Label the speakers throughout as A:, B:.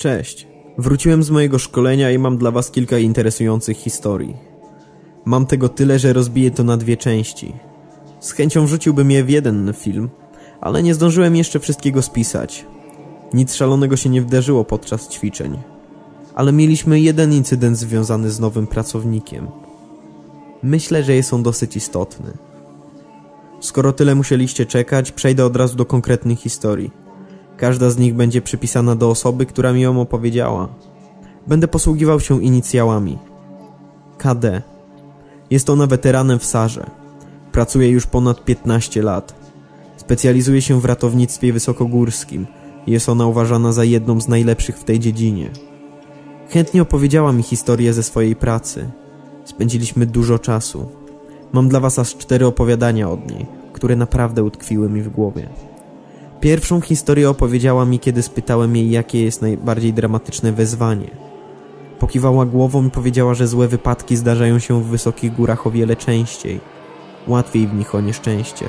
A: Cześć, wróciłem z mojego szkolenia i mam dla was kilka interesujących historii. Mam tego tyle, że rozbiję to na 2 części. Z chęcią wrzuciłbym je w jeden film, ale nie zdążyłem jeszcze wszystkiego spisać. Nic szalonego się nie wydarzyło podczas ćwiczeń. Ale mieliśmy jeden incydent związany z nowym pracownikiem. Myślę, że jest on dosyć istotny. Skoro tyle musieliście czekać, przejdę od razu do konkretnych historii. Każda z nich będzie przypisana do osoby, która mi ją opowiedziała. Będę posługiwał się inicjałami. KD. Jest ona weteranem w Sarze. Pracuje już ponad 15 lat. Specjalizuje się w ratownictwie wysokogórskim. Jest ona uważana za jedną z najlepszych w tej dziedzinie. Chętnie opowiedziała mi historię ze swojej pracy. Spędziliśmy dużo czasu. Mam dla was aż 4 opowiadania od niej, które naprawdę utkwiły mi w głowie. Pierwszą historię opowiedziała mi, kiedy spytałem jej, jakie jest najbardziej dramatyczne wezwanie. Pokiwała głową i powiedziała, że złe wypadki zdarzają się w wysokich górach o wiele częściej. Łatwiej w nich o nieszczęście.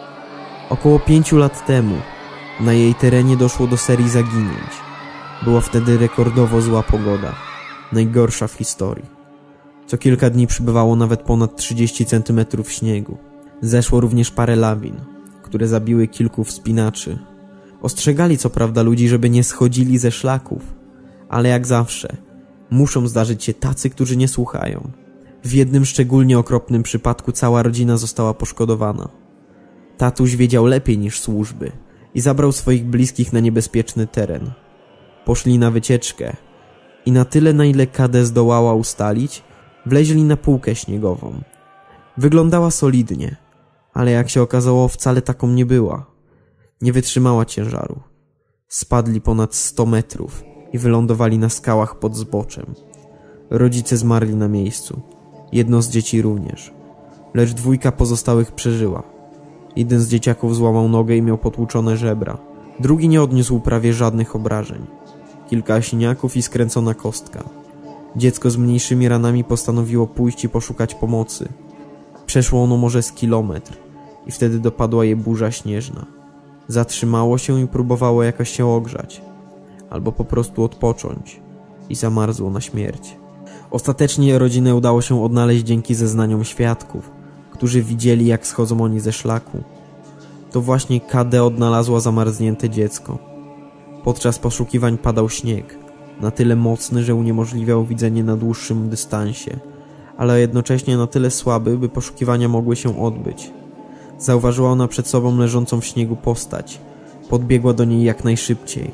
A: Około 5 lat temu na jej terenie doszło do serii zaginięć. Była wtedy rekordowo zła pogoda. Najgorsza w historii. Co kilka dni przybywało nawet ponad 30 cm śniegu. Zeszło również parę lawin, które zabiły kilku wspinaczy. Ostrzegali co prawda ludzi, żeby nie schodzili ze szlaków, ale jak zawsze muszą zdarzyć się tacy, którzy nie słuchają. W jednym szczególnie okropnym przypadku cała rodzina została poszkodowana. Tatuś wiedział lepiej niż służby i zabrał swoich bliskich na niebezpieczny teren. Poszli na wycieczkę i na tyle, na ile KD zdołała ustalić, wleźli na półkę śniegową. Wyglądała solidnie, ale jak się okazało, wcale taką nie była. Nie wytrzymała ciężaru. Spadli ponad 100 metrów i wylądowali na skałach pod zboczem. Rodzice zmarli na miejscu. Jedno z dzieci również. Lecz 2 pozostałych przeżyła. Jeden z dzieciaków złamał nogę i miał potłuczone żebra. Drugi nie odniósł prawie żadnych obrażeń. Kilka siniaków i skręcona kostka. Dziecko z mniejszymi ranami postanowiło pójść i poszukać pomocy. Przeszło ono może z kilometr i wtedy dopadła je burza śnieżna. Zatrzymało się i próbowało jakoś się ogrzać, albo po prostu odpocząć i zamarzło na śmierć. Ostatecznie rodzinę udało się odnaleźć dzięki zeznaniom świadków, którzy widzieli, jak schodzą oni ze szlaku. To właśnie KD odnalazła zamarznięte dziecko. Podczas poszukiwań padał śnieg, na tyle mocny, że uniemożliwiał widzenie na dłuższym dystansie, ale jednocześnie na tyle słaby, by poszukiwania mogły się odbyć. Zauważyła ona przed sobą leżącą w śniegu postać. Podbiegła do niej jak najszybciej.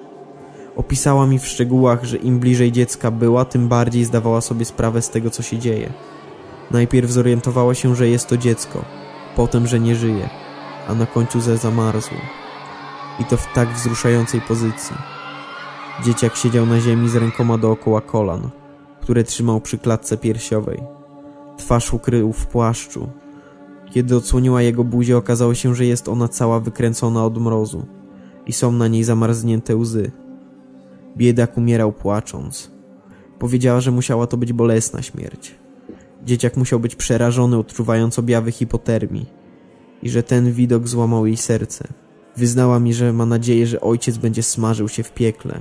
A: Opisała mi w szczegółach, że im bliżej dziecka była, tym bardziej zdawała sobie sprawę z tego, co się dzieje. Najpierw zorientowała się, że jest to dziecko, potem, że nie żyje, a na końcu, że zamarzło. I to w tak wzruszającej pozycji. Dzieciak siedział na ziemi z rękoma dookoła kolan, które trzymał przy klatce piersiowej. Twarz ukrył w płaszczu. Kiedy odsłoniła jego buzię, okazało się, że jest ona cała wykręcona od mrozu i są na niej zamarznięte łzy. Biedak umierał płacząc. Powiedziała, że musiała to być bolesna śmierć. Dzieciak musiał być przerażony, odczuwając objawy hipotermii i że ten widok złamał jej serce. Wyznała mi, że ma nadzieję, że ojciec będzie smażył się w piekle.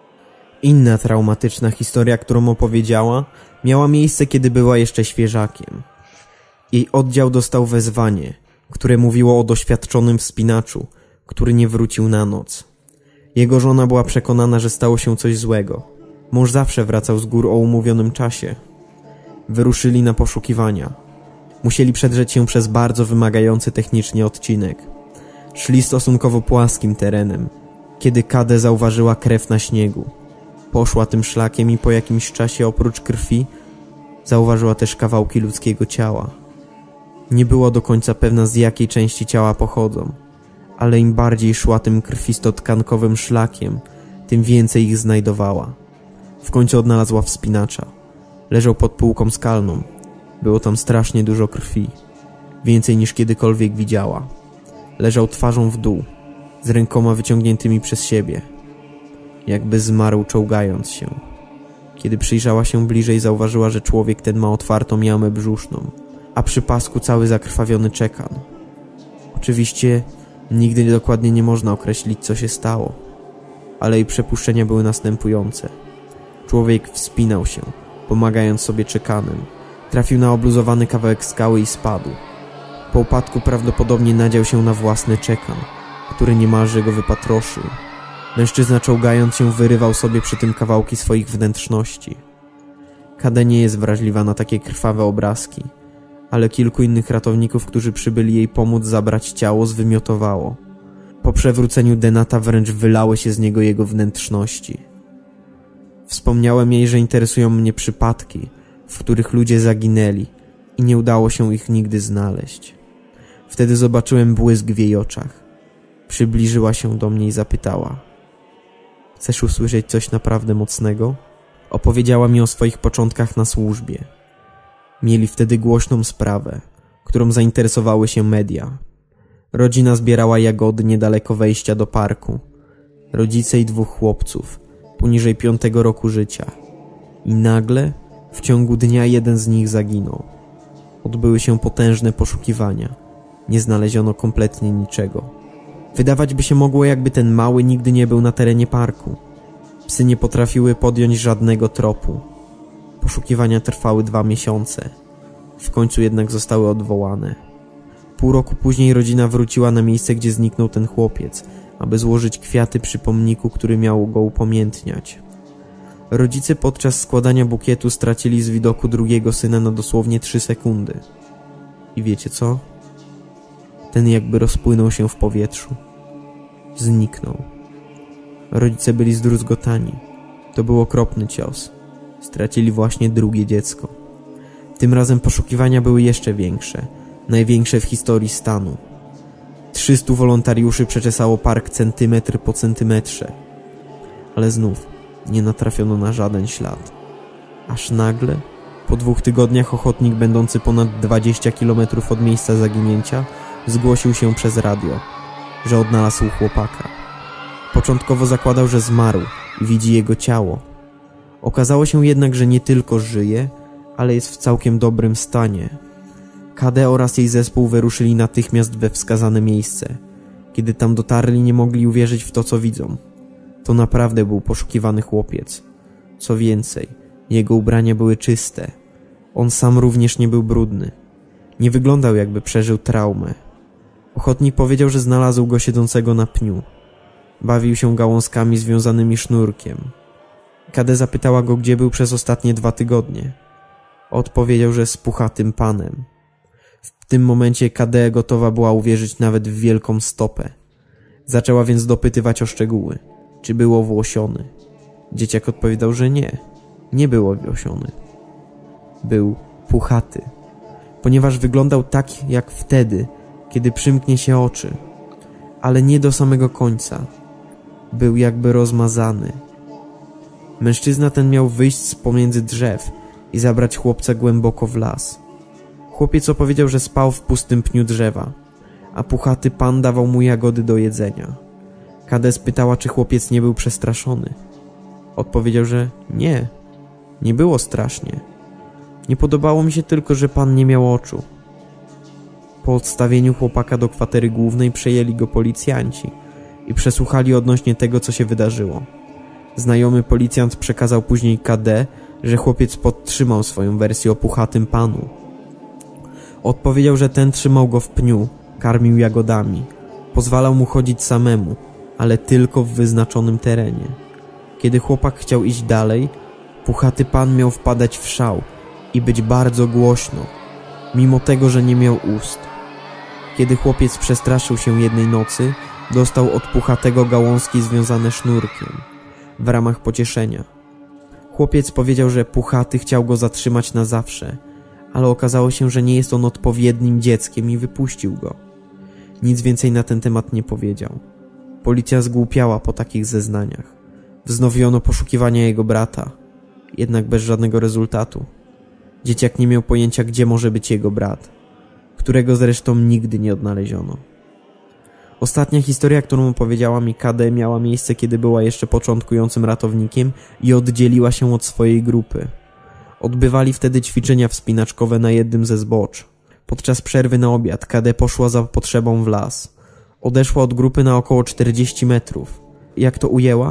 A: Inna traumatyczna historia, którą opowiedziała, miała miejsce, kiedy była jeszcze świeżakiem. Jej oddział dostał wezwanie, które mówiło o doświadczonym wspinaczu, który nie wrócił na noc. Jego żona była przekonana, że stało się coś złego. Mąż zawsze wracał z gór o umówionym czasie. Wyruszyli na poszukiwania. Musieli przedrzeć się przez bardzo wymagający technicznie odcinek. Szli stosunkowo płaskim terenem, kiedy KD zauważyła krew na śniegu. Poszła tym szlakiem i po jakimś czasie oprócz krwi zauważyła też kawałki ludzkiego ciała. Nie była do końca pewna, z jakiej części ciała pochodzą, ale im bardziej szła tym krwisto-tkankowym szlakiem, tym więcej ich znajdowała. W końcu odnalazła wspinacza. Leżał pod półką skalną. Było tam strasznie dużo krwi. Więcej niż kiedykolwiek widziała. Leżał twarzą w dół, z rękoma wyciągniętymi przez siebie. Jakby zmarł, czołgając się. Kiedy przyjrzała się bliżej, zauważyła, że człowiek ten ma otwartą jamę brzuszną, a przy pasku cały zakrwawiony czekan. Oczywiście nigdy dokładnie nie można określić, co się stało, ale jej przepuszczenia były następujące. Człowiek wspinał się, pomagając sobie czekanem. Trafił na obluzowany kawałek skały i spadł. Po upadku prawdopodobnie nadział się na własny czekan, który niemalże go wypatroszył. Mężczyzna, czołgając się, wyrywał sobie przy tym kawałki swoich wnętrzności. Kade nie jest wrażliwa na takie krwawe obrazki, ale kilku innych ratowników, którzy przybyli jej pomóc zabrać ciało, zwymiotowało. Po przewróceniu Denata wręcz wylały się z niego jego wnętrzności. Wspomniałem jej, że interesują mnie przypadki, w których ludzie zaginęli i nie udało się ich nigdy znaleźć. Wtedy zobaczyłem błysk w jej oczach. Przybliżyła się do mnie i zapytała: chcesz usłyszeć coś naprawdę mocnego? Opowiedziała mi o swoich początkach na służbie. Mieli wtedy głośną sprawę, którą zainteresowały się media. Rodzina zbierała jagody niedaleko wejścia do parku. Rodzice i 2 chłopców, poniżej 5 roku życia. I nagle, w ciągu dnia, jeden z nich zaginął. Odbyły się potężne poszukiwania. Nie znaleziono kompletnie niczego. Wydawać by się mogło, jakby ten mały nigdy nie był na terenie parku. Psy nie potrafiły podjąć żadnego tropu. Poszukiwania trwały 2 miesiące. W końcu jednak zostały odwołane. Pół roku później rodzina wróciła na miejsce, gdzie zniknął ten chłopiec, aby złożyć kwiaty przy pomniku, który miał go upamiętniać. Rodzice podczas składania bukietu stracili z widoku drugiego syna na dosłownie 3 sekundy. I wiecie co? Ten jakby rozpłynął się w powietrzu. Zniknął. Rodzice byli zdruzgotani. To był okropny cios. Stracili właśnie drugie dziecko. Tym razem poszukiwania były jeszcze większe. Największe w historii stanu. 300 wolontariuszy przeczesało park centymetr po centymetrze. Ale znów nie natrafiono na żaden ślad. Aż nagle, po 2 tygodniach, ochotnik będący ponad 20 km od miejsca zaginięcia zgłosił się przez radio, że odnalazł chłopaka. Początkowo zakładał, że zmarł i widzi jego ciało. Okazało się jednak, że nie tylko żyje, ale jest w całkiem dobrym stanie. Kade oraz jej zespół wyruszyli natychmiast we wskazane miejsce. Kiedy tam dotarli, nie mogli uwierzyć w to, co widzą. To naprawdę był poszukiwany chłopiec. Co więcej, jego ubrania były czyste. On sam również nie był brudny. Nie wyglądał, jakby przeżył traumę. Ochotnik powiedział, że znalazł go siedzącego na pniu. Bawił się gałązkami związanymi sznurkiem. Kade zapytała go, gdzie był przez ostatnie 2 tygodnie. Odpowiedział, że z puchatym panem. W tym momencie Kade gotowa była uwierzyć nawet w wielką stopę. Zaczęła więc dopytywać o szczegóły. Czy był owłosiony? Dzieciak odpowiedział, że nie. Nie był owłosiony. Był puchaty. Ponieważ wyglądał tak jak wtedy, kiedy przymknie się oczy. Ale nie do samego końca. Był jakby rozmazany. Mężczyzna ten miał wyjść z pomiędzy drzew i zabrać chłopca głęboko w las. Chłopiec opowiedział, że spał w pustym pniu drzewa, a puchaty pan dawał mu jagody do jedzenia. Kade spytała, czy chłopiec nie był przestraszony. Odpowiedział, że nie. Nie było strasznie. Nie podobało mi się tylko, że pan nie miał oczu. Po odstawieniu chłopaka do kwatery głównej przejęli go policjanci i przesłuchali odnośnie tego, co się wydarzyło. Znajomy policjant przekazał później Kade, że chłopiec podtrzymał swoją wersję o puchatym panu. Odpowiedział, że ten trzymał go w pniu, karmił jagodami, pozwalał mu chodzić samemu, ale tylko w wyznaczonym terenie. Kiedy chłopak chciał iść dalej, puchaty pan miał wpadać w szał i być bardzo głośno, mimo tego, że nie miał ust. Kiedy chłopiec przestraszył się jednej nocy, dostał od puchatego gałązki związane sznurkiem, w ramach pocieszenia. Chłopiec powiedział, że puchaty chciał go zatrzymać na zawsze, ale okazało się, że nie jest on odpowiednim dzieckiem i wypuścił go. Nic więcej na ten temat nie powiedział. Policja zgłupiała po takich zeznaniach. Wznowiono poszukiwania jego brata, jednak bez żadnego rezultatu. Dzieciak nie miał pojęcia, gdzie może być jego brat, którego zresztą nigdy nie odnaleziono. Ostatnia historia, którą opowiedziała mi Kade, miała miejsce, kiedy była jeszcze początkującym ratownikiem i oddzieliła się od swojej grupy. Odbywali wtedy ćwiczenia wspinaczkowe na jednym ze zbocz. Podczas przerwy na obiad Kade poszła za potrzebą w las. Odeszła od grupy na około 40 metrów. Jak to ujęła,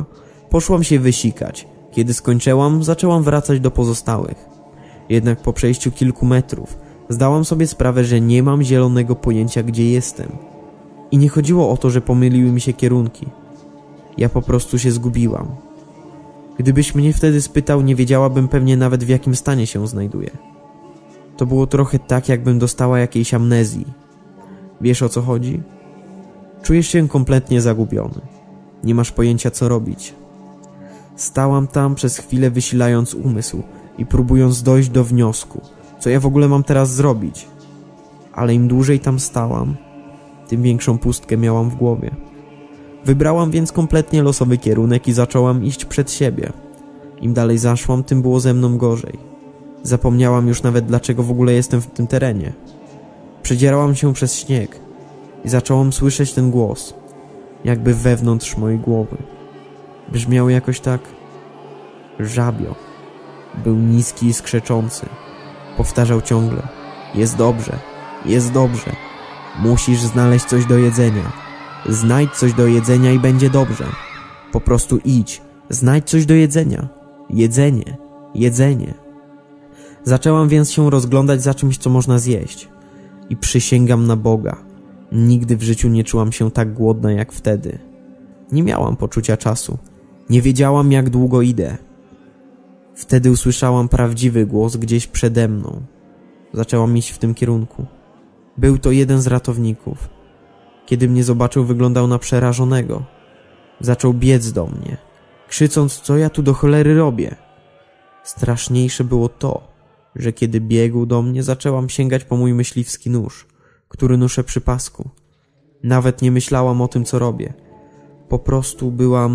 A: Poszłam się wysikać. Kiedy skończyłam, zaczęłam wracać do pozostałych. Jednak po przejściu kilku metrów zdałam sobie sprawę, że nie mam zielonego pojęcia, gdzie jestem. I nie chodziło o to, że pomyliły mi się kierunki. Ja po prostu się zgubiłam. Gdybyś mnie wtedy spytał, nie wiedziałabym pewnie nawet, w jakim stanie się znajduję. To było trochę tak, jakbym dostała jakiejś amnezji. Wiesz, o co chodzi? Czujesz się kompletnie zagubiony. Nie masz pojęcia, co robić. Stałam tam przez chwilę, wysilając umysł i próbując dojść do wniosku, co ja w ogóle mam teraz zrobić. Ale im dłużej tam stałam, tym większą pustkę miałam w głowie. Wybrałam więc kompletnie losowy kierunek i zaczęłam iść przed siebie. Im dalej zaszłam, tym było ze mną gorzej. Zapomniałam już nawet, dlaczego w ogóle jestem w tym terenie. Przedzierałam się przez śnieg i zaczęłam słyszeć ten głos, jakby wewnątrz mojej głowy. Brzmiał jakoś tak żabio. Był niski i skrzeczący. Powtarzał ciągle: jest dobrze, jest dobrze. Musisz znaleźć coś do jedzenia. Znajdź coś do jedzenia i będzie dobrze. Po prostu idź, znajdź coś do jedzenia. Jedzenie, jedzenie. Zaczęłam więc się rozglądać za czymś, co można zjeść. I przysięgam na Boga, nigdy w życiu nie czułam się tak głodna jak wtedy. Nie miałam poczucia czasu. Nie wiedziałam, jak długo idę. Wtedy usłyszałam prawdziwy głos gdzieś przede mną. Zaczęłam iść w tym kierunku. Był to jeden z ratowników. Kiedy mnie zobaczył, wyglądał na przerażonego. Zaczął biec do mnie, krzycząc, co ja tu do cholery robię. Straszniejsze było to, że kiedy biegł do mnie, zaczęłam sięgać po mój myśliwski nóż, który noszę przy pasku. Nawet nie myślałam o tym, co robię. Po prostu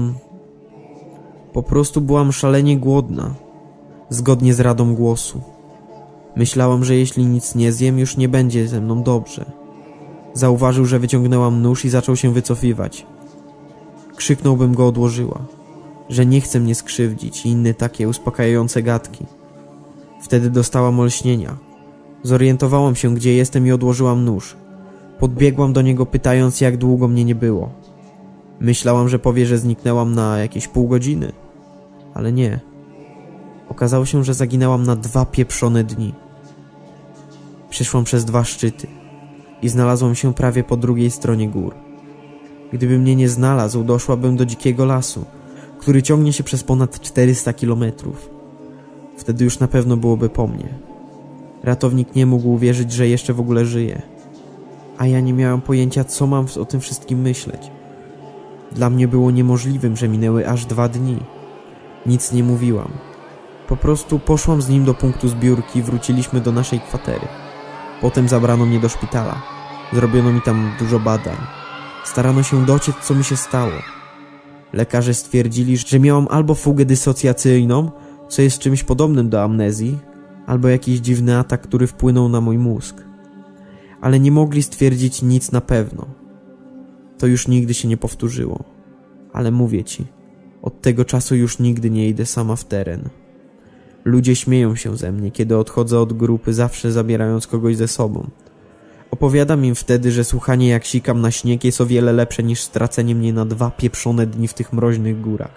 A: byłam szalenie głodna, zgodnie z radą głosu. Myślałam, że jeśli nic nie zjem, już nie będzie ze mną dobrze. Zauważył, że wyciągnęłam nóż i zaczął się wycofywać. Krzyknął, bym go odłożyła, że nie chce mnie skrzywdzić i inne takie uspokajające gadki. Wtedy dostałam olśnienia. Zorientowałam się, gdzie jestem i odłożyłam nóż. Podbiegłam do niego, pytając, jak długo mnie nie było. Myślałam, że powie, że zniknęłam na jakieś pół godziny. Ale nie. Okazało się, że zaginęłam na 2 pieprzone dni. Przeszłam przez 2 szczyty i znalazłam się prawie po drugiej stronie gór. Gdyby mnie nie znalazł, doszłabym do dzikiego lasu, który ciągnie się przez ponad 400 kilometrów. Wtedy już na pewno byłoby po mnie. Ratownik nie mógł uwierzyć, że jeszcze w ogóle żyję. A ja nie miałam pojęcia, co mam o tym wszystkim myśleć. Dla mnie było niemożliwym, że minęły aż 2 dni. Nic nie mówiłam. Po prostu poszłam z nim do punktu zbiórki i wróciliśmy do naszej kwatery. Potem zabrano mnie do szpitala. Zrobiono mi tam dużo badań. Starano się dociec, co mi się stało. Lekarze stwierdzili, że miałam albo fugę dysocjacyjną, co jest czymś podobnym do amnezji, albo jakiś dziwny atak, który wpłynął na mój mózg. Ale nie mogli stwierdzić nic na pewno. To już nigdy się nie powtórzyło. Ale mówię ci, od tego czasu już nigdy nie idę sama w teren. Ludzie śmieją się ze mnie, kiedy odchodzę od grupy, zawsze zabierając kogoś ze sobą. Opowiadam im wtedy, że słuchanie, jak sikam na śnieg, jest o wiele lepsze niż stracenie mnie na 2 pieprzone dni w tych mroźnych górach.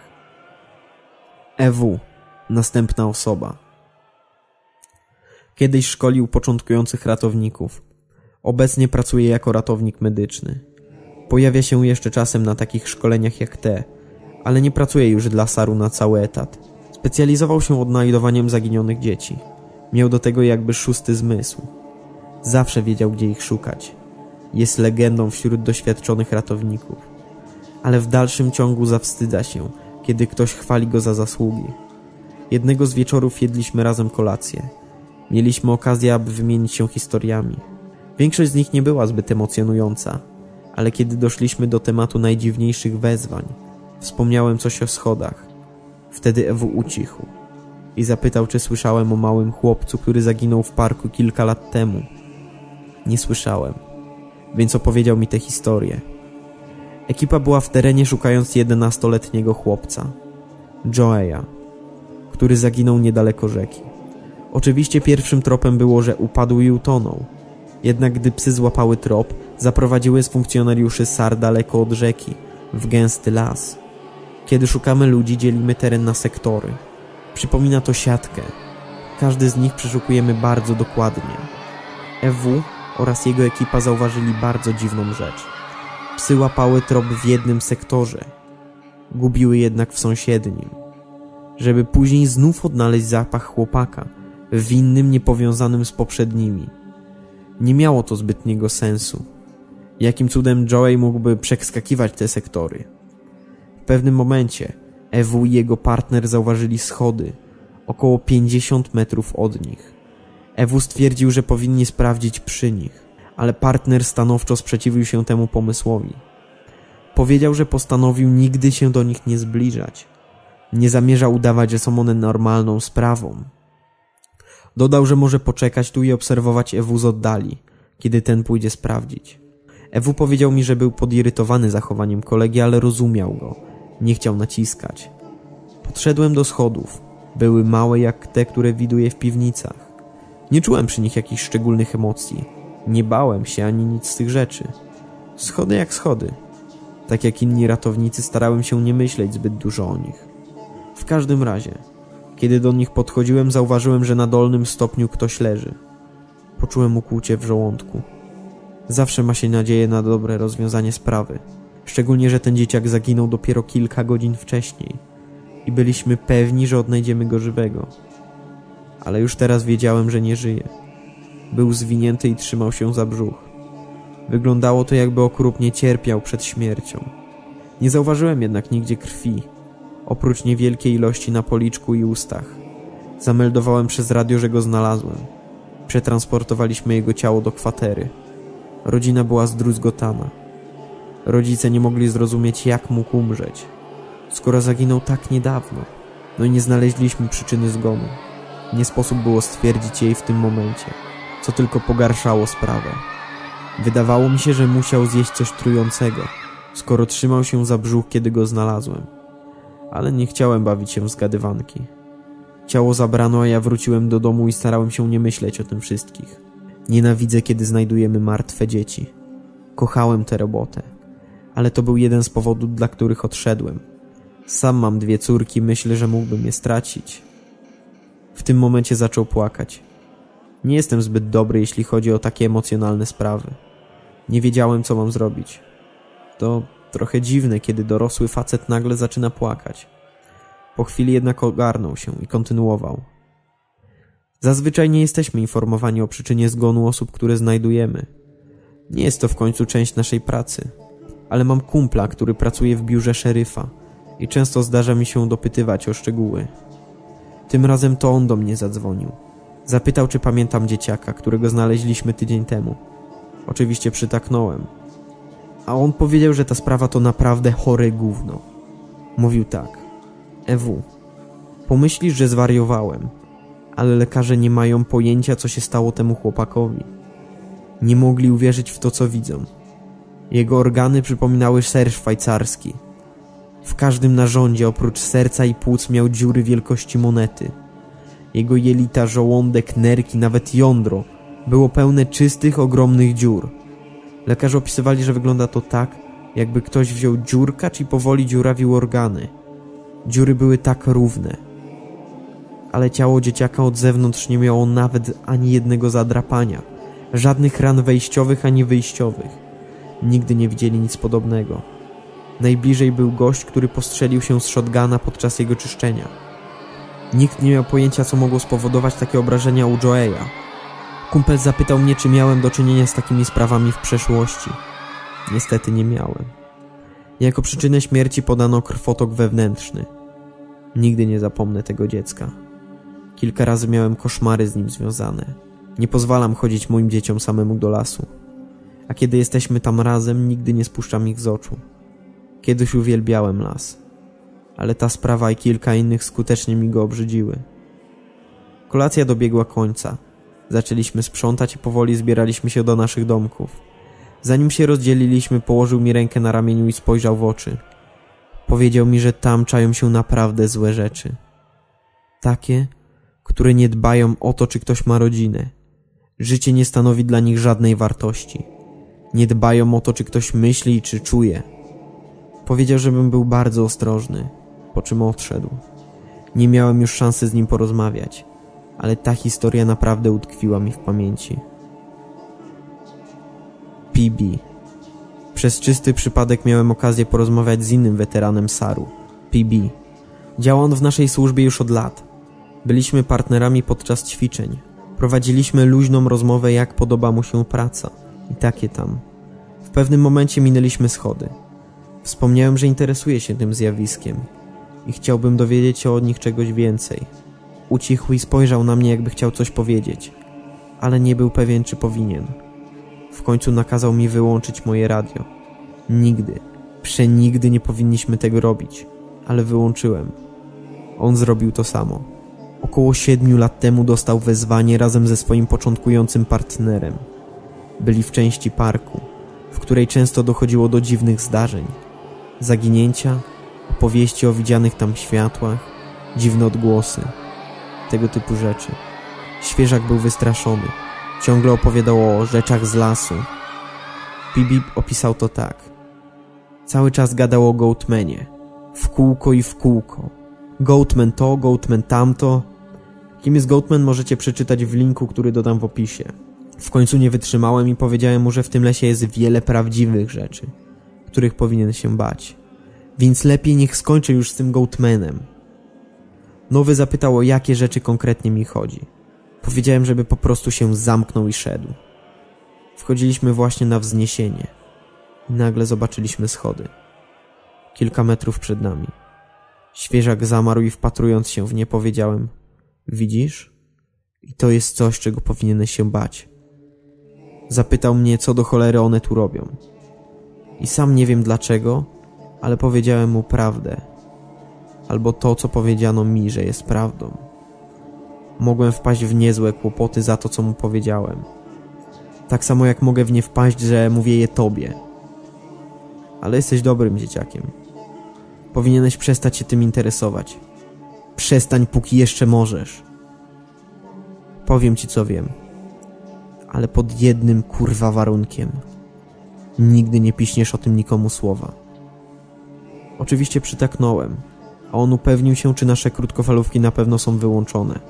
A: EW. Następna osoba. Kiedyś szkolił początkujących ratowników. Obecnie pracuje jako ratownik medyczny. Pojawia się jeszcze czasem na takich szkoleniach jak te, ale nie pracuje już dla SAR-u na cały etat. Specjalizował się odnajdowaniem zaginionych dzieci. Miał do tego jakby 6. zmysł. Zawsze wiedział, gdzie ich szukać. Jest legendą wśród doświadczonych ratowników. Ale w dalszym ciągu zawstydza się, kiedy ktoś chwali go za zasługi. Jednego z wieczorów jedliśmy razem kolację. Mieliśmy okazję, aby wymienić się historiami. Większość z nich nie była zbyt emocjonująca, ale kiedy doszliśmy do tematu najdziwniejszych wezwań, wspomniałem coś o schodach. Wtedy EW ucichł i zapytał, czy słyszałem o małym chłopcu, który zaginął w parku kilka lat temu. Nie słyszałem, więc opowiedział mi tę historię. Ekipa była w terenie, szukając 11-letniego chłopca, Joeya, który zaginął niedaleko rzeki. Oczywiście pierwszym tropem było, że upadł i utonął. Jednak gdy psy złapały trop, zaprowadziły z funkcjonariuszy SAR daleko od rzeki, w gęsty las. Kiedy szukamy ludzi, dzielimy teren na sektory. Przypomina to siatkę. Każdy z nich przeszukujemy bardzo dokładnie. EW oraz jego ekipa zauważyli bardzo dziwną rzecz. Psy łapały trop w jednym sektorze. Gubiły jednak w sąsiednim. Żeby później znów odnaleźć zapach chłopaka w innym, niepowiązanym z poprzednimi. Nie miało to zbytniego sensu. Jakim cudem Joey mógłby przeskakiwać te sektory? W pewnym momencie EW i jego partner zauważyli schody około 50 metrów od nich. EW stwierdził, że powinni sprawdzić przy nich, ale partner stanowczo sprzeciwił się temu pomysłowi. Powiedział, że postanowił nigdy się do nich nie zbliżać. Nie zamierza udawać, że są one normalną sprawą. Dodał, że może poczekać tu i obserwować EW z oddali, kiedy ten pójdzie sprawdzić. EW powiedział mi, że był podirytowany zachowaniem kolegi, ale rozumiał go. Nie chciał naciskać. Podszedłem do schodów. Były małe jak te, które widuję w piwnicach. Nie czułem przy nich jakichś szczególnych emocji. Nie bałem się ani nic z tych rzeczy. Schody jak schody. Tak jak inni ratownicy, starałem się nie myśleć zbyt dużo o nich. W każdym razie, kiedy do nich podchodziłem, zauważyłem, że na dolnym stopniu ktoś leży. Poczułem ukłucie w żołądku. Zawsze ma się nadzieję na dobre rozwiązanie sprawy. Szczególnie, że ten dzieciak zaginął dopiero kilka godzin wcześniej. I byliśmy pewni, że odnajdziemy go żywego. Ale już teraz wiedziałem, że nie żyje. Był zwinięty i trzymał się za brzuch. Wyglądało to, jakby okrutnie cierpiał przed śmiercią. Nie zauważyłem jednak nigdzie krwi, oprócz niewielkiej ilości na policzku i ustach. Zameldowałem przez radio, że go znalazłem. Przetransportowaliśmy jego ciało do kwatery. Rodzina była zdruzgotana. Rodzice nie mogli zrozumieć, jak mógł umrzeć, skoro zaginął tak niedawno. No i nie znaleźliśmy przyczyny zgonu. Nie sposób było stwierdzić jej w tym momencie, co tylko pogarszało sprawę. Wydawało mi się, że musiał zjeść coś trującego, skoro trzymał się za brzuch, kiedy go znalazłem. Ale nie chciałem bawić się w zgadywanki. Ciało zabrano, a ja wróciłem do domu i starałem się nie myśleć o tym wszystkich. Nienawidzę, kiedy znajdujemy martwe dzieci. Kochałem tę robotę, ale to był jeden z powodów, dla których odszedłem. Sam mam 2 córki, myślę, że mógłbym je stracić. W tym momencie zaczął płakać. Nie jestem zbyt dobry, jeśli chodzi o takie emocjonalne sprawy. Nie wiedziałem, co mam zrobić. To trochę dziwne, kiedy dorosły facet nagle zaczyna płakać. Po chwili jednak ogarnął się i kontynuował. Zazwyczaj nie jesteśmy informowani o przyczynie zgonu osób, które znajdujemy. Nie jest to w końcu część naszej pracy. Ale mam kumpla, który pracuje w biurze szeryfa i często zdarza mi się dopytywać o szczegóły. Tym razem to on do mnie zadzwonił. Zapytał, czy pamiętam dzieciaka, którego znaleźliśmy tydzień temu. Oczywiście przytaknąłem. A on powiedział, że ta sprawa to naprawdę chore gówno. Mówił tak. EW, pomyślisz, że zwariowałem, ale lekarze nie mają pojęcia, co się stało temu chłopakowi. Nie mogli uwierzyć w to, co widzą. Jego organy przypominały ser szwajcarski. W każdym narządzie oprócz serca i płuc miał dziury wielkości monety. Jego jelita, żołądek, nerki, nawet jądro było pełne czystych, ogromnych dziur. Lekarze opisywali, że wygląda to tak, jakby ktoś wziął dziurkacz i powoli dziurawił organy. Dziury były tak równe. Ale ciało dzieciaka od zewnątrz nie miało nawet ani jednego zadrapania. Żadnych ran wejściowych ani wyjściowych. Nigdy nie widzieli nic podobnego. Najbliżej był gość, który postrzelił się z shotguna podczas jego czyszczenia. Nikt nie miał pojęcia, co mogło spowodować takie obrażenia u Joeya. Kumpel zapytał mnie, czy miałem do czynienia z takimi sprawami w przeszłości. Niestety nie miałem. Jako przyczynę śmierci podano krwotok wewnętrzny. Nigdy nie zapomnę tego dziecka. Kilka razy miałem koszmary z nim związane. Nie pozwalam chodzić moim dzieciom samemu do lasu. A kiedy jesteśmy tam razem, nigdy nie spuszczam ich z oczu. Kiedyś uwielbiałem las. Ale ta sprawa i kilka innych skutecznie mi go obrzydziły. Kolacja dobiegła końca. Zaczęliśmy sprzątać i powoli zbieraliśmy się do naszych domków. Zanim się rozdzieliliśmy, położył mi rękę na ramieniu i spojrzał w oczy. Powiedział mi, że tam czają się naprawdę złe rzeczy. Takie, które nie dbają o to, czy ktoś ma rodzinę. Życie nie stanowi dla nich żadnej wartości. Nie dbają o to, czy ktoś myśli i czy czuje. Powiedział, żebym był bardzo ostrożny. po czym odszedł. Nie miałem już szansy z nim porozmawiać, ale ta historia naprawdę utkwiła mi w pamięci. PB. Przez czysty przypadek miałem okazję porozmawiać z innym weteranem SAR-u, PB. Działa on w naszej służbie już od lat. Byliśmy partnerami podczas ćwiczeń. Prowadziliśmy luźną rozmowę, jak podoba mu się praca i takie tam. W pewnym momencie minęliśmy schody. Wspomniałem, że interesuję się tym zjawiskiem i chciałbym dowiedzieć się od nich czegoś więcej. Ucichł i spojrzał na mnie, jakby chciał coś powiedzieć, ale nie był pewien, czy powinien. W końcu nakazał mi wyłączyć moje radio. Nigdy, przenigdy nie powinniśmy tego robić, ale wyłączyłem. On zrobił to samo. Około 7 lat temu dostał wezwanie razem ze swoim początkującym partnerem. Byli w części parku, w której często dochodziło do dziwnych zdarzeń. Zaginięcia, opowieści o widzianych tam światłach, dziwne odgłosy, tego typu rzeczy. Świeżak był wystraszony. Ciągle opowiadał o rzeczach z lasu. PB opisał to tak. Cały czas gadał o Goatmanie. W kółko i w kółko. Goatman to, Goatman tamto. Kim jest Goatman, możecie przeczytać w linku, który dodam w opisie. W końcu nie wytrzymałem i powiedziałem mu, że w tym lesie jest wiele prawdziwych rzeczy, których powinien się bać. Więc lepiej niech skończy już z tym Goatmanem. Nowy zapytał, o jakie rzeczy konkretnie mi chodzi. Powiedziałem, żeby po prostu się zamknął i szedł. Wchodziliśmy właśnie na wzniesienie i nagle zobaczyliśmy schody. Kilka metrów przed nami. Świeżak zamarł i wpatrując się w nie powiedziałem: widzisz? I to jest coś, czego powinieneś się bać. Zapytał mnie, co do cholery one tu robią. I sam nie wiem dlaczego, ale powiedziałem mu prawdę. Albo to, co powiedziano mi, że jest prawdą. Mogłem wpaść w niezłe kłopoty za to, co mu powiedziałem. Tak samo jak mogę w nie wpaść, że mówię je tobie. Ale jesteś dobrym dzieciakiem. Powinieneś przestać się tym interesować. Przestań, póki jeszcze możesz. Powiem ci, co wiem. Ale pod jednym kurwa warunkiem. Nigdy nie piśniesz o tym nikomu słowa. Oczywiście przytaknąłem, a on upewnił się, czy nasze krótkofalówki na pewno są wyłączone.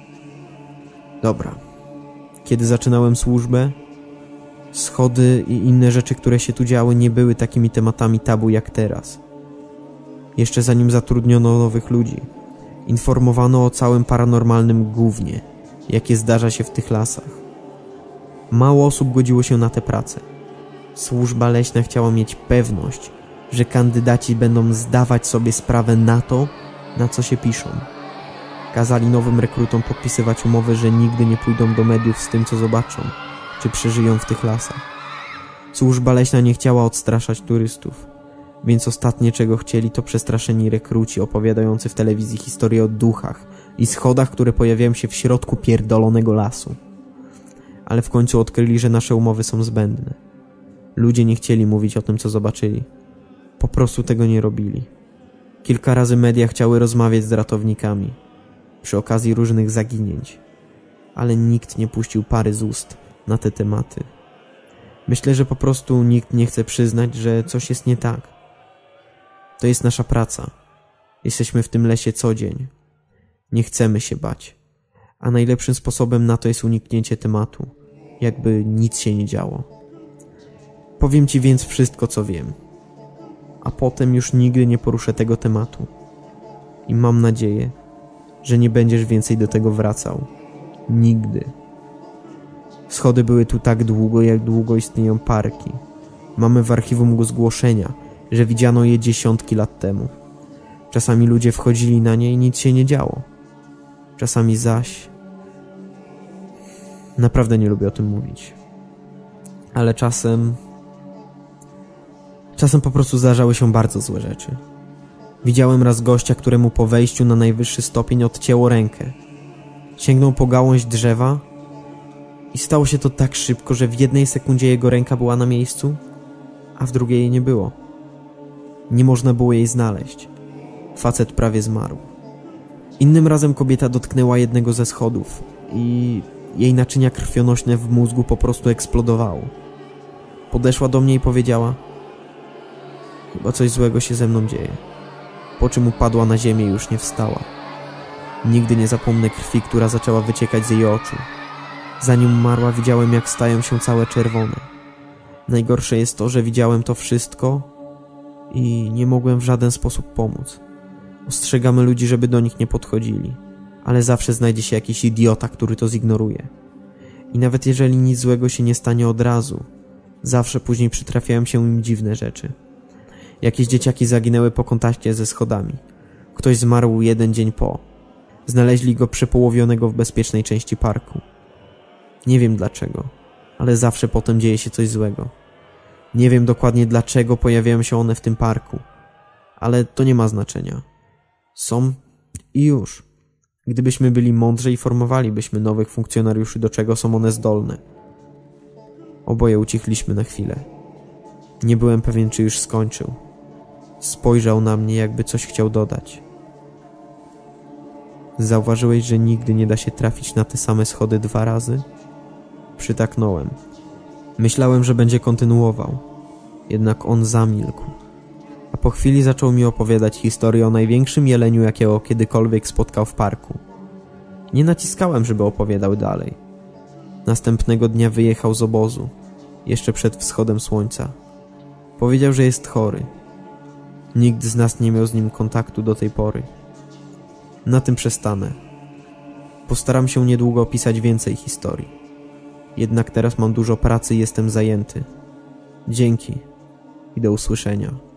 A: Dobra. Kiedy zaczynałem służbę, schody i inne rzeczy, które się tu działy, nie były takimi tematami tabu jak teraz. Jeszcze zanim zatrudniono nowych ludzi, informowano o całym paranormalnym gównie, jakie zdarza się w tych lasach. Mało osób godziło się na tę pracę. Służba leśna chciała mieć pewność, że kandydaci będą zdawać sobie sprawę na to, na co się piszą. Kazali nowym rekrutom podpisywać umowy, że nigdy nie pójdą do mediów z tym, co zobaczą, czy przeżyją w tych lasach. Służba leśna nie chciała odstraszać turystów, więc ostatnie, czego chcieli, to przestraszeni rekruci opowiadający w telewizji historie o duchach i schodach, które pojawiają się w środku pierdolonego lasu. Ale w końcu odkryli, że nasze umowy są zbędne. Ludzie nie chcieli mówić o tym, co zobaczyli. Po prostu tego nie robili. Kilka razy media chciały rozmawiać z ratownikami przy okazji różnych zaginięć, ale nikt nie puścił pary z ust na te tematy. Myślę, że po prostu nikt nie chce przyznać, że coś jest nie tak. To jest nasza praca. Jesteśmy w tym lesie co dzień. Nie chcemy się bać. A najlepszym sposobem na to jest uniknięcie tematu, jakby nic się nie działo. Powiem ci więc wszystko, co wiem. A potem już nigdy nie poruszę tego tematu. I mam nadzieję, że nie będziesz więcej do tego wracał. Nigdy. Schody były tu tak długo, jak długo istnieją parki. Mamy w archiwum zgłoszenia, że widziano je dziesiątki lat temu. Czasami ludzie wchodzili na nie i nic się nie działo. Czasami zaś... Naprawdę nie lubię o tym mówić. Ale czasem po prostu zdarzały się bardzo złe rzeczy. Widziałem raz gościa, któremu po wejściu na najwyższy stopień odcięło rękę. Sięgnął po gałąź drzewa i stało się to tak szybko, że w jednej sekundzie jego ręka była na miejscu, a w drugiej jej nie było. Nie można było jej znaleźć. Facet prawie zmarł. Innym razem kobieta dotknęła jednego ze schodów i jej naczynia krwionośne w mózgu po prostu eksplodowało. Podeszła do mnie i powiedziała: chyba coś złego się ze mną dzieje. po czym upadła na ziemię i już nie wstała. Nigdy nie zapomnę krwi, która zaczęła wyciekać z jej oczu. Zanim umarła, widziałem, jak stają się całe czerwone. Najgorsze jest to, że widziałem to wszystko i nie mogłem w żaden sposób pomóc. Ostrzegamy ludzi, żeby do nich nie podchodzili, ale zawsze znajdzie się jakiś idiota, który to zignoruje. I nawet jeżeli nic złego się nie stanie od razu, zawsze później przytrafiają się im dziwne rzeczy. Jakieś dzieciaki zaginęły po kontakcie ze schodami. Ktoś zmarł 1 dzień po. Znaleźli go przepołowionego w bezpiecznej części parku. Nie wiem dlaczego, ale zawsze potem dzieje się coś złego. Nie wiem dokładnie dlaczego pojawiają się one w tym parku, ale to nie ma znaczenia. Są i już. Gdybyśmy byli mądrzy, informowalibyśmy nowych funkcjonariuszy, do czego są one zdolne. Oboje ucichliśmy na chwilę. Nie byłem pewien, czy już skończył. Spojrzał na mnie, jakby coś chciał dodać. Zauważyłeś, że nigdy nie da się trafić na te same schody 2 razy? Przytaknąłem. Myślałem, że będzie kontynuował. Jednak on zamilkł. A po chwili zaczął mi opowiadać historię o największym jeleniu, jakiego kiedykolwiek spotkał w parku. Nie naciskałem, żeby opowiadał dalej. Następnego dnia wyjechał z obozu, jeszcze przed wschodem słońca. Powiedział, że jest chory. Nikt z nas nie miał z nim kontaktu do tej pory. Na tym przestanę. Postaram się niedługo opisać więcej historii. Jednak teraz mam dużo pracy i jestem zajęty. Dzięki i do usłyszenia.